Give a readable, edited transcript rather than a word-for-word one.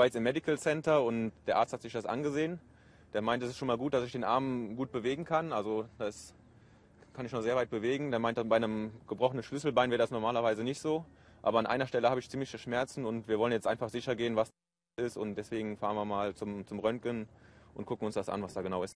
war jetzt im Medical Center und der Arzt hat sich das angesehen. Der meinte, es ist schon mal gut, dass ich den Arm gut bewegen kann. Also das kann ich noch sehr weit bewegen. Der meinte, bei einem gebrochenen Schlüsselbein wäre das normalerweise nicht so. Aber an einer Stelle habe ich ziemliche Schmerzen und wir wollen jetzt einfach sicher gehen, was das ist. Und deswegen fahren wir mal zum Röntgen und gucken uns das an, was da genau ist.